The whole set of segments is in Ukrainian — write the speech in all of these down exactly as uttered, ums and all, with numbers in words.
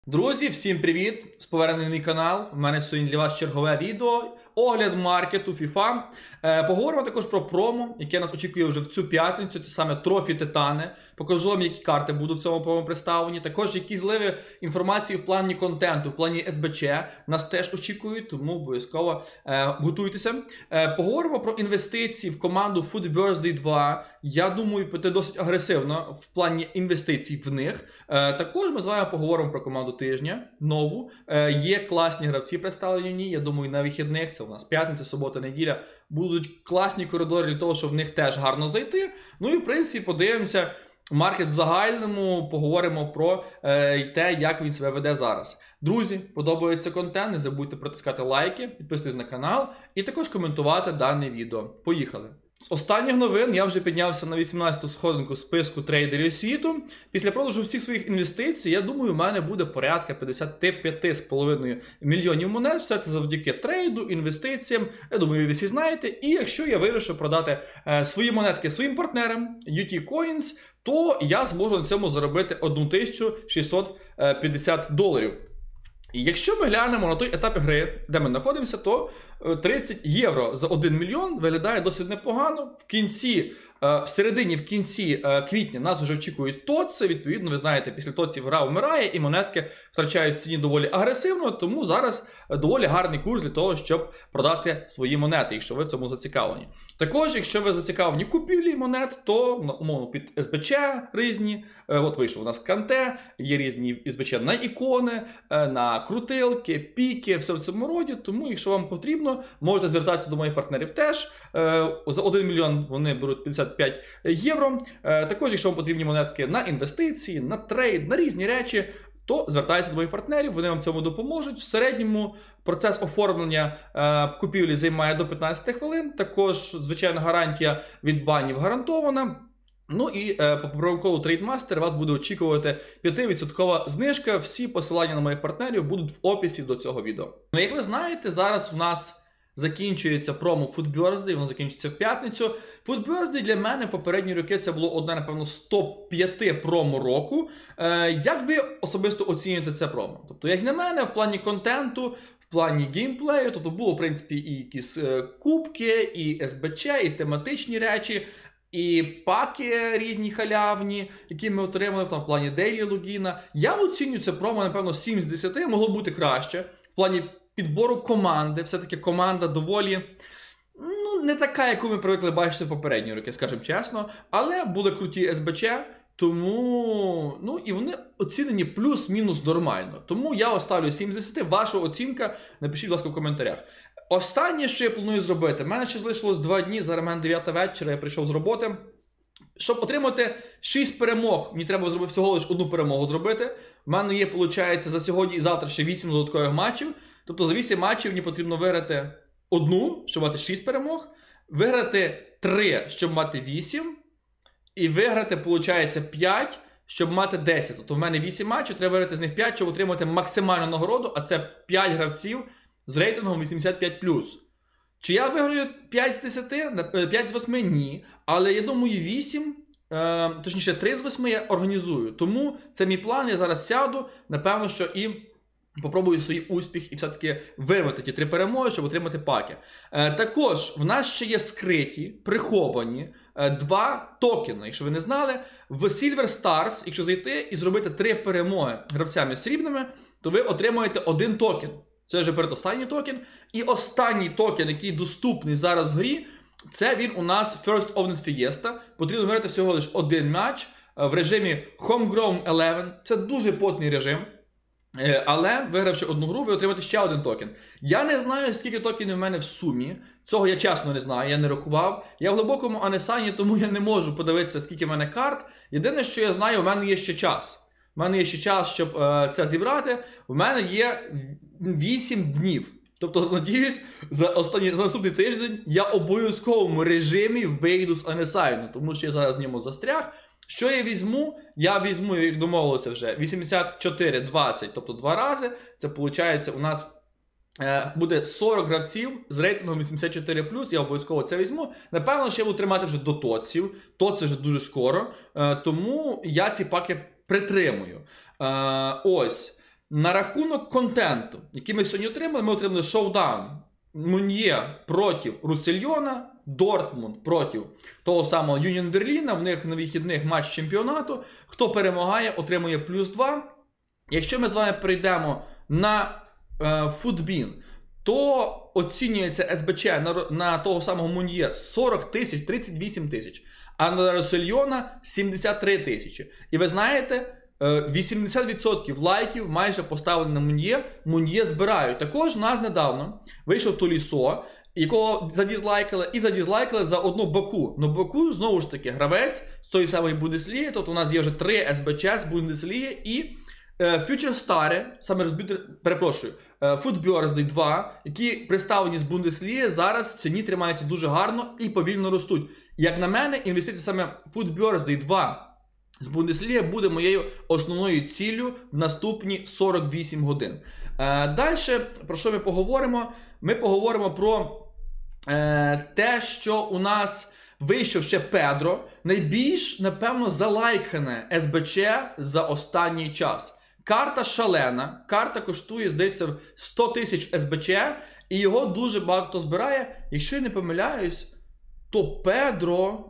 Друзі, всім привіт! З поверненням на мій канал. У мене сьогодні для вас чергове відео. Огляд маркету FIFA. Е, поговоримо також про промо, яке нас очікує вже в цю п'ятницю. Це саме Трофі Титани. Покажу вам, які карти будуть в цьому промо представлені. Також які зливи інформації в плані контенту, в плані ес бе че нас теж очікують, тому обов'язково е, готуйтеся. Е, поговоримо про інвестиції в команду FUTBIRTHDAY два. Я думаю, піти досить агресивно в плані інвестицій в них. Е, також ми з вами поговоримо про команду тижня, нову. Е, є класні гравці представлені в ній. Я думаю, на вихідних, це у нас п'ятниця, субота, неділя, будуть класні коридори для того, щоб в них теж гарно зайти. Ну і в принципі подивимося маркет в загальному, поговоримо про е, те, як він себе веде зараз. Друзі, подобається контент, не забудьте протискати лайки, підписуйтесь на канал і також коментувати дане відео. Поїхали! З останніх новин я вже піднявся на вісімнадцяту сходинку списку трейдерів світу. Після продажу всіх своїх інвестицій, я думаю, у мене буде порядка п'ятдесят п'ять з половиною мільйонів монет. Все це завдяки трейду, інвестиціям. Я думаю, ви всі знаєте. І якщо я вирішу продати е, свої монетки своїм партнерам, ю ті Coins, то я зможу на цьому заробити тисячу шістсот п'ятдесят доларів. І якщо ми глянемо на той етап гри, де ми знаходимося, то тридцять євро за один мільйон виглядає досить непогано. В кінці, в середині, в кінці квітня нас вже очікують ТОЦи. Відповідно, ви знаєте, після ТОЦів гра вмирає і монетки втрачають в ціні доволі агресивно, тому зараз доволі гарний курс для того, щоб продати свої монети, якщо ви в цьому зацікавлені. Також, якщо ви зацікавлені купівлі монет, то, умовно, під ес бе че різні, от вийшов у нас Канте, є різні ес бе че на ікони, на крутилки, піки, все в цьому роді, тому якщо вам потрібно, можете звертатися до моїх партнерів теж. За один мільйон вони беруть п'ятдесят п'ять євро. Також, якщо вам потрібні монетки на інвестиції, на трейд, на різні речі, то звертайтеся до моїх партнерів, вони вам в цьому допоможуть. В середньому процес оформлення е, купівлі займає до п'ятнадцяти хвилин. Також, звичайно, гарантія від банів гарантована. Ну і е, по промокоду TradeMaster вас буде очікувати п'ятивідсоткова знижка. Всі посилання на моїх партнерів будуть в описі до цього відео. Ну, як ви знаєте, зараз у нас закінчується промо FUTBIRTHDAY, воно закінчиться в п'ятницю. FUTBIRTHDAY для мене попередні роки це було одне, напевно, з топ п'ять промо року. Е, як ви особисто оцінюєте це промо? Тобто, як на мене, в плані контенту, в плані геймплею, тобто було, в принципі, і якісь е, кубки, і ес бе че, і тематичні речі, і паки різні халявні, які ми отримали там, в плані дейлі логіна. Я оцінюю це промо, напевно, сім з десяти, могло бути краще. В плані підбору команди, все-таки команда доволі, ну, не така, яку ми привикли бачити в попередні роки, скажімо чесно, але були круті ес бе че, тому, ну, і вони оцінені плюс-мінус нормально. Тому я оставлю сім з десяти, ваша оцінка, напишіть, будь ласка, в коментарях. Останнє, що я планую зробити, в мене ще залишилось два дні, зараз в мене дев'ята вечора, я прийшов з роботи. Щоб отримати шість перемог, мені треба зробити всього лише одну перемогу зробити. В мене є, виходить, за сьогодні і завтра ще вісім додаткових матчів. Тобто за вісім матчів мені потрібно виграти одну, щоб мати шість перемог, виграти три, щоб мати вісім, і виграти, виходить, п'ять, щоб мати десять. Тобто в мене вісім матчів, треба виграти з них п'ять, щоб отримати максимальну нагороду, а це п'ять гравців з рейтингом вісімдесят п'ять плюс. Чи я виграю п'ять з десяти? п'ять з восьми? Ні. Але я думаю вісім, е, точніше три з восьми я організую. Тому це мій план, я зараз сяду, напевно, що і попробую свій успіх і все-таки вирвати ті три перемоги, щоб отримати паки. Е, також в нас ще є скриті, приховані е, два токени. Якщо ви не знали, в Silver Stars, якщо зайти і зробити три перемоги гравцями срібними, то ви отримаєте один токен. Це вже передостанній токен. І останній токен, який доступний зараз в грі, це він у нас First Owned Fiesta. Потрібно виграти всього лише один матч в режимі Homegrown елевен. Це дуже потний режим. Але, вигравши одну гру, ви отримаєте ще один токен. Я не знаю, скільки токенів в мене в сумі. Цього я чесно не знаю, я не рахував. Я в глибокому анесані, тому я не можу подивитися, скільки в мене карт. Єдине, що я знаю, в мене є ще час. У мене є ще час, щоб е, це зібрати. У мене є вісім днів. Тобто, надіюсь, за, останні, за наступний тиждень я в обов'язковому режимі вийду з анесайну, тому що я зараз з ньому застряг. Що я візьму? Я візьму, як домовилося вже, вісімдесят чотири двадцять, тобто два рази. Це, виходить, у нас е, буде сорок гравців з рейтингом вісімдесят чотири плюс, я обов'язково це візьму. Напевно, ще я буду тримати вже до тоців. Тоци вже дуже скоро, е, тому я ці паки притримую. Е, ось. На рахунок контенту, який ми сьогодні отримали, ми отримали шоудаун. Муньє проти Русельйона, Дортмунд проти того самого Юніон Берліна, в них на вихідних матч чемпіонату. Хто перемагає, отримує плюс два. Якщо ми з вами перейдемо на е, Футбін, то оцінюється ес бе че на, на того самого Муньє сорок тисяч, тридцять вісім тисяч, а на Русельйона сімдесят три тисячі. І ви знаєте, вісімдесят відсотків лайків майже поставлені на Муньє, Муньє збирають. Також у нас недавно вийшов Толісо, якого задізлайкали, і задізлайкали за одну Баку. Ну Баку, знову ж таки, гравець з тої самої Бундесліги, тобто у нас є вже три ес бе че з Бундесліги, і Future Star, саме розбити, перепрошую, Foot Birthday два, які представлені з Бундесліги, зараз в ціні тримаються дуже гарно і повільно ростуть. Як на мене, інвестиція саме Foot Birthday два з Бундесліги буде моєю основною ціллю в наступні сорок вісім годин. Е, Далі, про що ми поговоримо? Ми поговоримо про е, те, що у нас вийшов ще Педро. Найбільш, напевно, залайкане ес бе че за останній час. Карта шалена. Карта коштує, здається, сто тисяч ес бе че, і його дуже багато хто збирає. Якщо я не помиляюсь, то Педро...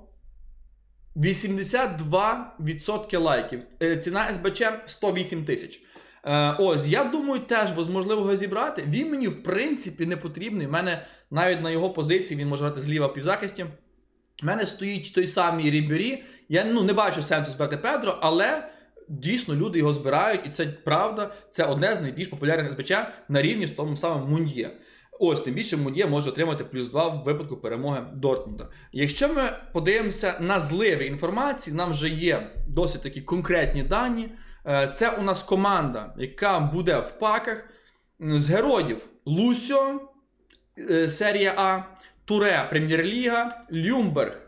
вісімдесят два відсотки лайків. Ціна ес бе че сто вісім тисяч. Е, ось, я думаю, теж можливо його зібрати. Він мені, в принципі, не потрібний. У мене навіть на його позиції, він може грати зліва в півзахисті. У мене стоїть той самий Рібері. Я ну, не бачу сенсу збирати Педро, але дійсно люди його збирають. І це правда, це одне з найбільш популярних ес бе че на рівні з тому самим Муньє. Ось, тим більше Муньє може отримати плюс два в випадку перемоги Дортмунда. Якщо ми подивимося на зливи інформації, нам вже є досить такі конкретні дані. Це у нас команда, яка буде в паках з героїв Лусьо, серія А, Туре, Прем'єр-ліга, Люмберг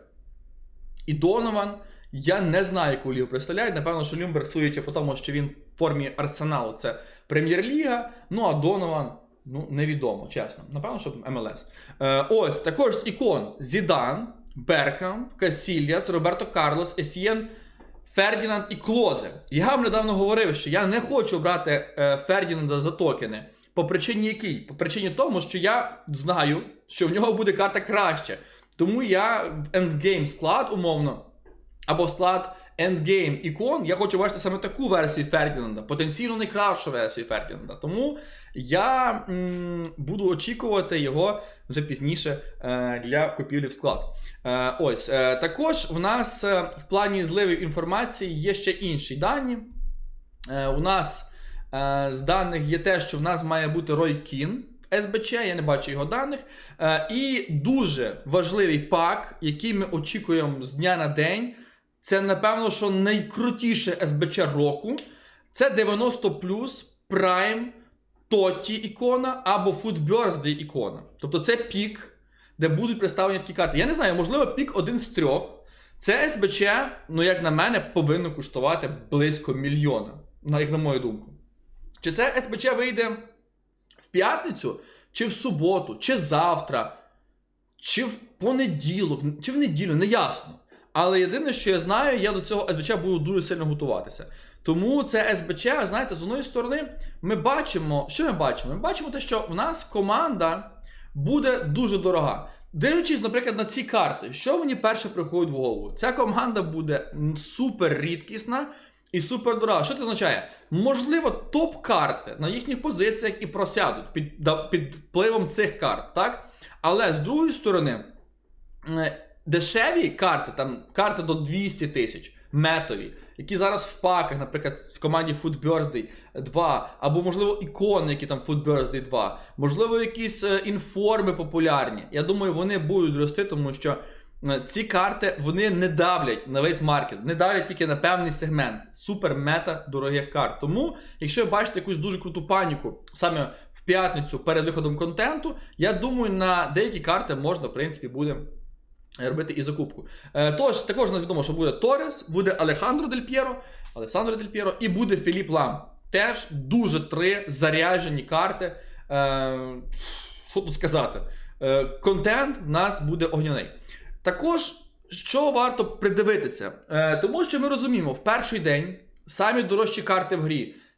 і Донован. Я не знаю, яку лігу представляють. Напевно, що Люмберг судячи по тому, що він в формі Арсеналу, це Прем'єр-ліга, ну а Донован... Ну, невідомо, чесно. Напевно, що ем ел ес. Е, ось, також з ікон Зідан, Беркамп, Касільяс, Роберто Карлос, Есієн, Фердінанд і Клозе. Я вам недавно говорив, що я не хочу брати е, Фердінанда за токени. По причині якій? По причині тому, що я знаю, що в нього буде карта краще. Тому я в ендгейм склад, умовно, або в склад ендгейм ікон, я хочу бачити саме таку версію Фердінанда, потенційно найкращу версію Фердінанда. Тому я м, буду очікувати його вже пізніше е, для купівлі в склад. Е, ось, е, також в нас е, в плані зливів інформації є ще інші дані. Е, у нас е, з даних є те, що в нас має бути Рой Кін ес бе че, я не бачу його даних. Е, і дуже важливий пак, який ми очікуємо з дня на день. Це, напевно, що найкрутіше ес бе че року. Це дев'яносто плюс Prime Тоті ікона або Foot Birthday ікона. Тобто це пік, де будуть представлені такі карти. Я не знаю, можливо, пік один з трьох. Це ес бе че, ну як на мене, повинно коштувати близько мільйона. Як на мою думку. Чи це ес бе че вийде в п'ятницю, чи в суботу, чи завтра, чи в понеділок, чи в неділю, не ясно. Але єдине, що я знаю, я до цього ес бе че буду дуже сильно готуватися. Тому це ес бе че, знаєте, з одної сторони, ми бачимо, що ми бачимо? Ми бачимо те, що в нас команда буде дуже дорога. Дивлячись, наприклад, на ці карти, що мені перше приходить в голову? Ця команда буде супер рідкісна і супер дорога. Що це означає? Можливо, топ-карти на їхніх позиціях і просядуть під, під впливом цих карт, так? Але з другої сторони, дешеві карти, там карти до двісті тисяч, метові, які зараз в паках, наприклад, в команді Foot Birthday два, або, можливо, ікони, які там Foot Birthday два, можливо, якісь е, інформи популярні. Я думаю, вони будуть рости, тому що е, ці карти, вони не давлять на весь маркет, не давлять тільки на певний сегмент. Супер-мета дорогих карт. Тому, якщо ви бачите якусь дуже круту паніку саме в п'ятницю перед виходом контенту, я думаю, на деякі карти можна, в принципі, буде робити і закупку. Е, тож, також нам відомо, що буде Торрес, буде Алехандро Дель П'єро, Алесандро Дель П'єро і буде Філіп Лам. Теж дуже три заряджені карти. Е, що тут сказати? Е, контент в нас буде огняний. Також, що варто придивитися? Е, тому що ми розуміємо, в перший день самі дорожчі карти в грі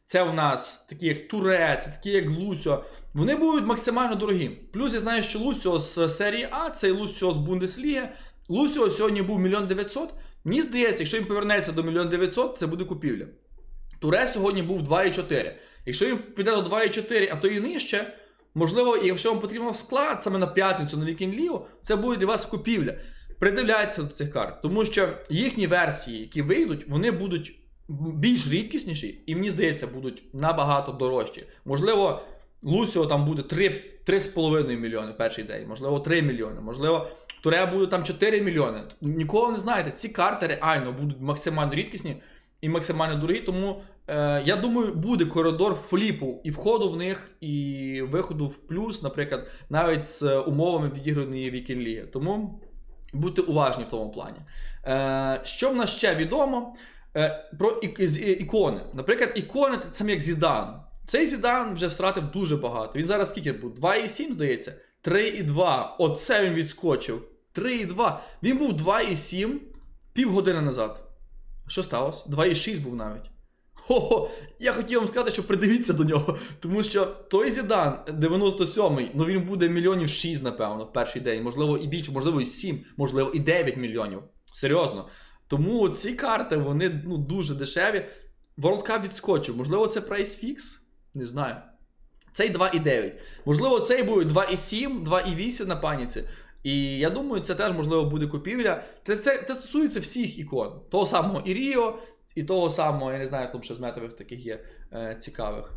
Це у нас такі як Туре, це такі як Лусьо. Вони будуть максимально дорогі. Плюс я знаю, що Лусьо з серії А, це Лусьо з Бундесліги. Лусьо сьогодні був мільйон дев'ятсот. Мені здається, якщо він повернеться до мільйон дев'ятсот, це буде купівля. Туре сьогодні був два і чотири. Якщо він піде до два і чотири, а то і нижче, можливо, якщо вам потрібно в склад саме на п'ятницю, на Вікінг Лігу, це буде для вас купівля. Придивляйтеся до цих карт, тому що їхні версії, які вийдуть, вони будуть більш рідкісніші і, мені здається, будуть набагато дорожчі. Можливо, Лусіо там буде три з половиною мільйони в перший день, можливо, три мільйони, можливо, Туре буде там чотири мільйони. Ніколи не знаєте, ці карти реально будуть максимально рідкісні і максимально дорогі, тому е, я думаю, буде коридор фліпу і входу в них, і виходу в плюс, наприклад, навіть з умовами відіграної Вікінг Ліги. Тому будьте уважні в тому плані. Е, що в нас ще відомо? Е, про ікони. Наприклад, ікони це саме як Зідан. Цей Зідан вже втратив дуже багато. Він зараз скільки був? два і сім, здається? три і два. Оце він відскочив. три і два. Він був два і сім півгодини назад. Що сталося? два і шість був навіть. Хо-хо, я хотів вам сказати, що придивіться до нього. Тому що той Зідан, дев'яносто сьомий, ну він буде мільйонів шість, напевно, в перший день. Можливо і більше, можливо і сім, можливо і дев'ять мільйонів. Серйозно. Тому ці карти, вони ну, дуже дешеві. World Cup відскочив. Можливо, це Price Fix? Не знаю. Цей два і дев'ять. Можливо, цей буде два і сім, два і вісім на паніці. І я думаю, це теж, можливо, буде купівля. Це, це, це стосується всіх ікон. Того самого і Ріо, і того самого, я не знаю, там ще з метових таких є е, цікавих.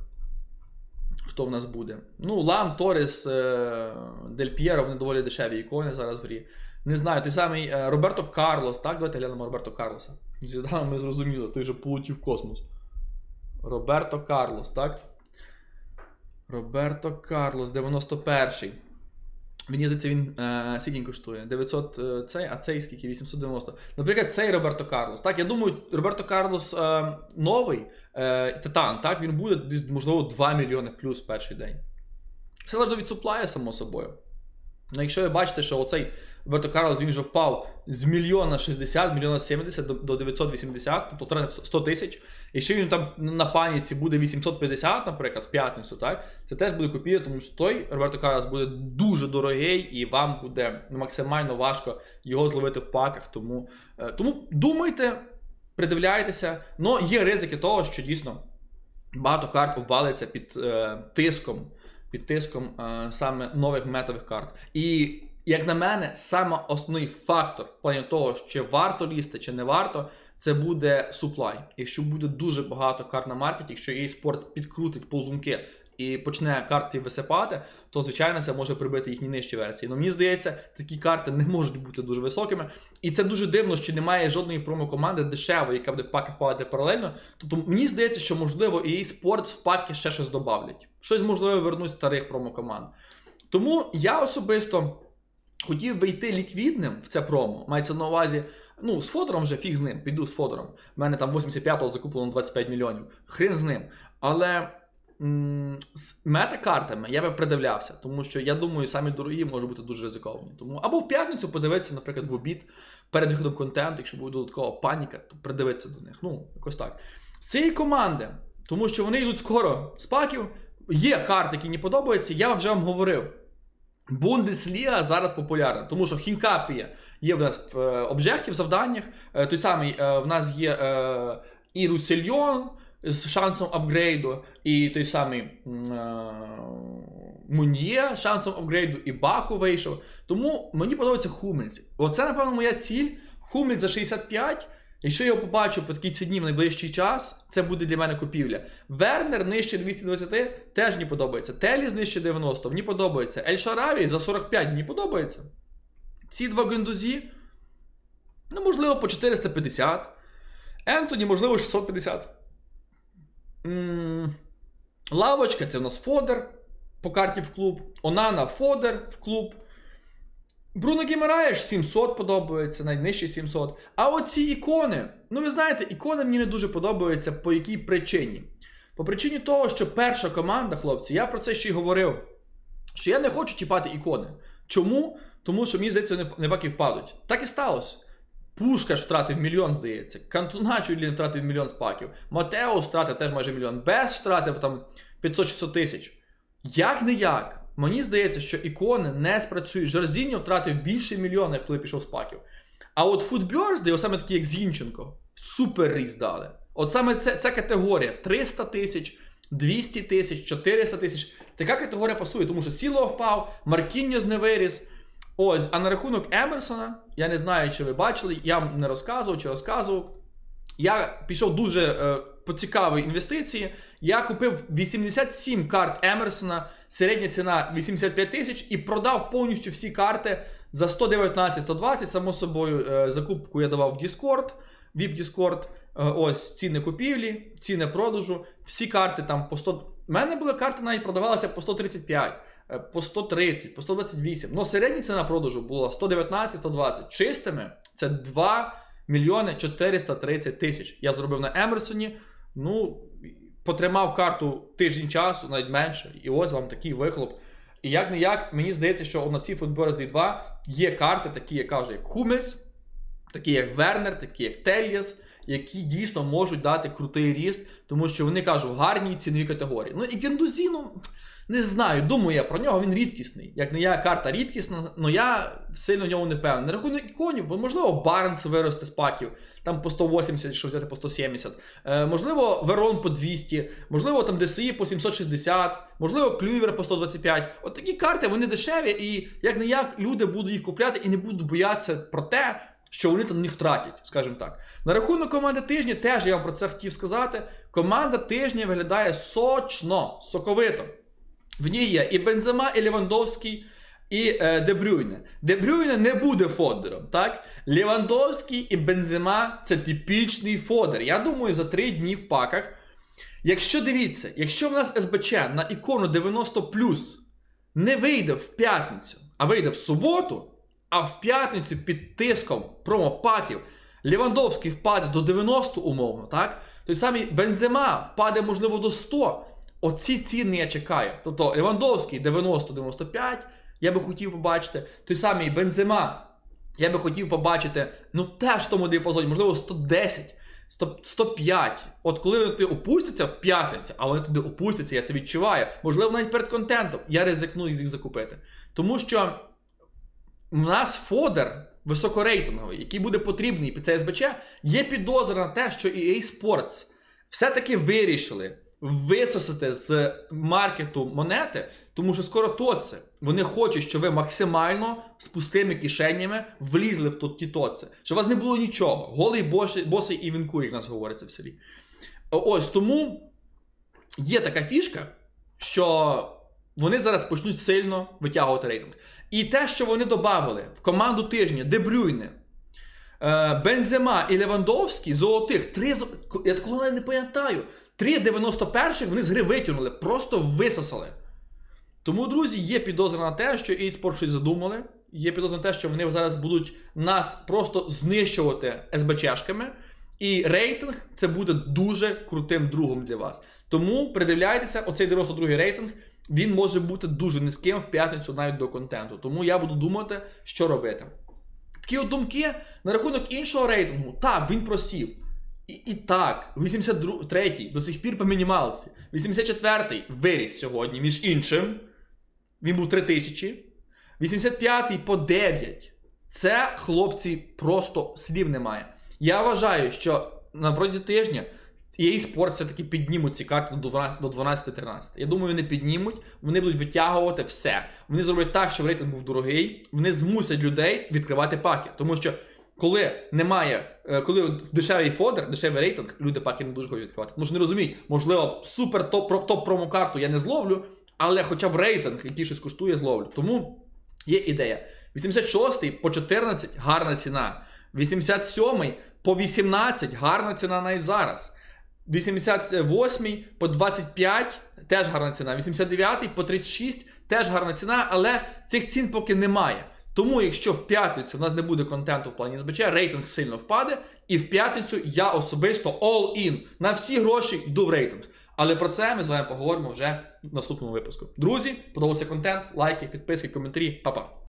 Хто в нас буде? Ну, Лам, Торрес, е, Дель П'єро, вони доволі дешеві ікони зараз в грі. Не знаю, той самий е, Роберто Карлос, так? Давайте глянемо Роберто Карлоса. Зіданом ми зрозуміли, той же полетів в космос. Роберто Карлос, так? Роберто Карлос, дев'яносто перший. Мені здається, він е, скільки коштує? дев'ятсот е, цей, а цей скільки? вісімсот дев'яносто. Наприклад, цей Роберто Карлос. Так, я думаю, Роберто Карлос е, новий, е, Титан, так, він буде десь, можливо, два мільйони плюс в перший день. Все залежно від суплая, само собою. Ну, якщо ви бачите, що оцей Роберто Карлос, він вже впав з мільйона шістдесят, мільйона сімдесят до, до дев'ятсот вісімдесят, тобто втратив сто тисяч. Якщо він там на паніці буде вісімсот п'ятдесят, наприклад, в п'ятницю, так, це теж буде копія, тому що той Роберто Карлос буде дуже дорогий і вам буде максимально важко його зловити в паках. Тому, е, тому думайте, придивляйтеся, але є ризики того, що дійсно багато карт обвалиться під е, тиском, під тиском е, саме нових метових карт. І як на мене, саме основний фактор в плані того, чи варто лізти, чи не варто, це буде суплай. Якщо буде дуже багато карт на маркеті, якщо і ей Sports підкрутить ползунки і почне карти висипати, то, звичайно, це може прибити їхні нижчі версії. Але мені здається, такі карти не можуть бути дуже високими. І це дуже дивно, що немає жодної промо-команди дешевої, яка буде в паки впадати паралельно. Тобто мені здається, що, можливо, і ей Sports в паки ще щось добавлять. Щось, можливо, вернуть старих промо-команд. Тому я особисто хотів би йти ліквідним в це промо. Мається на увазі, ну, з Фодором вже фіг з ним, піду з Фодором. У мене там вісімдесят п'ятого закуплено двадцять п'ять мільйонів. Хрен з ним. Але м з мета-картами я би придивлявся, тому що, я думаю, самі дорогі можуть бути дуже ризиковані. Тому або в п'ятницю подивитися, наприклад, в обід, перед виходом контенту, якщо буде додаткова паніка, то придивитися до них. Ну, якось так. З цієї команди, тому що вони йдуть скоро з паків, є карти, які не подобаються, я вже вам говорив. Бундесліга зараз популярна, тому що хінкапія є в нас в об'єктів, завданнях, той самий в нас є і Русельйон з шансом апгрейду, і той самий Муньє з шансом апгрейду, і Баку вийшов. Тому мені подобається Хумельс. Оце, напевно, моя ціль. Хумельс за шістдесят п'ять. Якщо я його побачу по такій ціні в найближчий час, це буде для мене купівля. Вернер нижче двісті двадцять теж мені подобається. Теліс нижче дев'яносто мені подобається. Ель Шараві за сорок п'ять мені подобається. Ці два Гендузі, ну, можливо, по чотириста п'ятдесят. Ентоні, можливо, шістсот п'ятдесят. М-м- Лавочка, це в нас Фодер по карті в клуб. Онана, Фодер в клуб. Бруно Гімараєш сімсот подобається, навіть нижче сімсот. А оці ікони, ну ви знаєте, ікони мені не дуже подобаються по якій причині? По причині того, що перша команда, хлопці, я про це ще й говорив, що я не хочу чіпати ікони. Чому? Тому що, мені здається, вони не паки впадуть. Так і сталося. Пушкаш втратив мільйон, здається. Кантуна чуть ли не втратив мільйон з паків. Матеус втратив теж майже мільйон. Бес втратив там п'ятсот-шістсот тисяч. Як не як, мені здається, що ікони не спрацюють. Жарзіньо втратив більше мільйона, коли пішов з паків. А от футберзди, ось саме такі як Зінченко, супер ріст дали. От саме це, ця категорія триста тисяч, двісті тисяч, чотириста тисяч. Така категорія пасує, тому що Сіло впав, Маркіньос не виріс. Ось, а на рахунок Емерсона, я не знаю, чи ви бачили, я вам не розказував чи розказував. Я пішов дуже е, по цікавій інвестиції. Я купив вісімдесят сім карт Емерсона, середня ціна вісімдесят п'ять тисяч, і продав повністю всі карти за сто дев'ятнадцять - сто двадцять. Само собою, е, закупку я давав в Discord, віп Discord. Е, ось ціни купівлі, ціни продажу. Всі карти там по сто... У мене були карти, навіть продавалися по сто тридцять п'ять, по сто тридцять, по сто двадцять вісім. Но середня ціна продажу була сто дев'ятнадцять - сто двадцять. Чистими це два мільйони чотириста тридцять тисяч. Я зробив на Емерсоні, ну, потримав карту тиждень часу, навіть менше, і ось вам такий вихлоп. І як не як, мені здається, що на цій Футберзді два є карти, такі, я кажу, як Хумельс, такі як Вернер, такі як Тельєс, які дійсно можуть дати крутий ріст, тому що вони, кажу, гарні цінові категорії. Ну і Гендузі, ну, не знаю, думаю я про нього, він рідкісний. Як не я, карта рідкісна, але я сильно в ньому не впевнений. На рахунок іконів, бо, можливо, Барнс виросте з паків, там по сто вісімдесят, що взяти по сто сімдесят. Е, можливо, Верон по двісті, можливо, там ДСІ по сімсот шістдесят, можливо, Клювер по сто двадцять п'ять. От такі карти, вони дешеві, і як не як, люди будуть їх купляти і не будуть боятися про те, що вони там не втратять, скажімо так. На рахунок команди тижня, теж я вам про це хотів сказати, команда тижня виглядає сочно, соковито. В ній є і Бензема, і Левандовський, і е, Де Брюйне. Де Брюйне не буде фодером, так? Левандовський і Бензема – це типічний фодер. Я думаю, за три дні в паках. Якщо, дивіться, якщо в нас СБЧ на ікону дев'яносто плюс не вийде в п'ятницю, а вийде в суботу, а в п'ятницю під тиском промопаків Левандовський впаде до дев'яносто умовно, так? Той самий Бензема впаде, можливо, до сто. Оці ціни я чекаю. Тобто Левандовський дев'яносто - дев'яносто п'ять, я би хотів побачити. Той самий Бензема, я би хотів побачити, ну теж в тому діапазоні, можливо, сто десять, сто п'ять. От коли вони туди опустяться в п'ятницю, а вони туди опустяться, я це відчуваю, можливо, навіть перед контентом, я ризикну їх закупити. Тому що у нас фодер високорейтинговий, який буде потрібний під цей СБЧ, є підозра на те, що і ей Sports все-таки вирішили висосати з маркету монети, тому що скоро тоце. Вони хочуть, щоб ви максимально з пустими кишенями влізли в ті тоце. Щоб у вас не було нічого. Голий босий, босий і вінку, як нас говориться в селі. Ось, тому є така фішка, що вони зараз почнуть сильно витягувати рейтинг. І те, що вони додали в команду тижня Де Брюйне, Бензема і Левандовський, золотих, три, я такого навіть не пам'ятаю, три дев'яносто перших вони з гри витягнули, просто висосали. Тому, друзі, є підозра на те, що ей Спорт щось задумали, є підозра на те, що вони зараз будуть нас просто знищувати СБЧшками, і рейтинг це буде дуже крутим другом для вас. Тому придивляйтеся, оцей дев'яносто другий рейтинг, він може бути дуже низьким в п'ятницю навіть до контенту. Тому я буду думати, що робити. Такі от думки на рахунок іншого рейтингу. Так, він просів. І, і так, вісімдесят третій до сих пір по мінімалці. вісімдесят четвертий виріс сьогодні, між іншим. Він був три тисячі. вісімдесят п'ятий по дев'ять. Це, хлопці, просто слів немає. Я вважаю, що на протязі тижня ей Sports все-таки піднімуть ці карти до дванадцяти тринадцяти. Я думаю, вони піднімуть, вони будуть витягувати все. Вони зроблять так, щоб рейтинг був дорогий, вони змусять людей відкривати паки. Тому що коли немає, коли дешевий фодер, дешевий рейтинг, люди паки не дуже хочуть відкривати. Тому що не розуміють, можливо, супер топ-промокарту я не зловлю, але хоча б рейтинг, який щось коштує, зловлю. Тому є ідея. вісімдесят шостий по чотирнадцять – гарна ціна. вісімдесят сьомий по вісімнадцять – гарна ціна навіть зараз. вісімдесят восьмий по двадцять п'ять – теж гарна ціна. вісімдесят дев'ятий по тридцять шість – теж гарна ціна, але цих цін поки немає. Тому, якщо в п'ятницю в нас не буде контенту в плані СБЧ, рейтинг сильно впаде, і в п'ятницю я особисто all-in. На всі гроші йду в рейтинг. Але про це ми з вами поговоримо вже в наступному випуску. Друзі, подобався контент, лайки, підписки, коментарі. Па-па!